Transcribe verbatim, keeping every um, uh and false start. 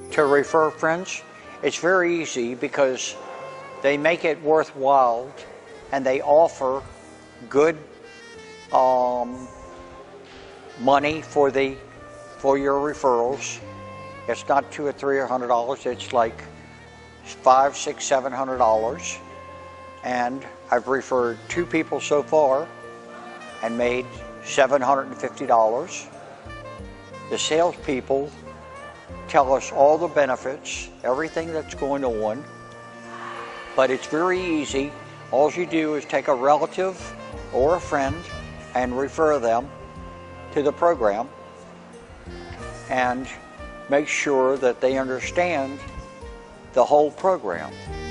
to refer friends? It's very easy because they make it worthwhile and they offer good um, money for the for your referrals. It's not two or three or hundred dollars. It's like five, six, seven hundred dollars. And I've referred two people so far and made seven hundred and fifty dollars. The salespeople tell us all the benefits, everything that's going on, but it's very easy. All you do is take a relative or a friend and refer them to the program and make sure that they understand the whole program.